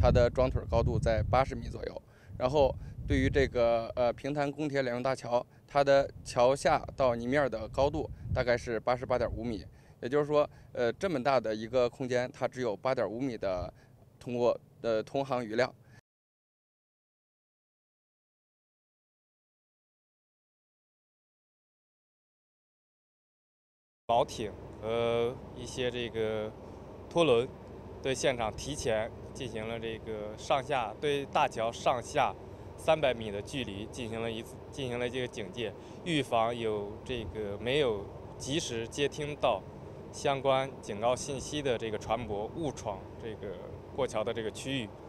它的桩腿高度在80米左右。然后对于这个平潭公铁两用大桥，它的桥下到泥面的高度大概是88.5米，也就是说，这么大的一个空间，它只有8.5米的通航余量。 锚艇和一些这个拖轮对现场提前进行了这个对大桥上下300米的距离进行了这个警戒，预防没有及时接听到相关警告信息的这个船舶误闯这个过桥的这个区域。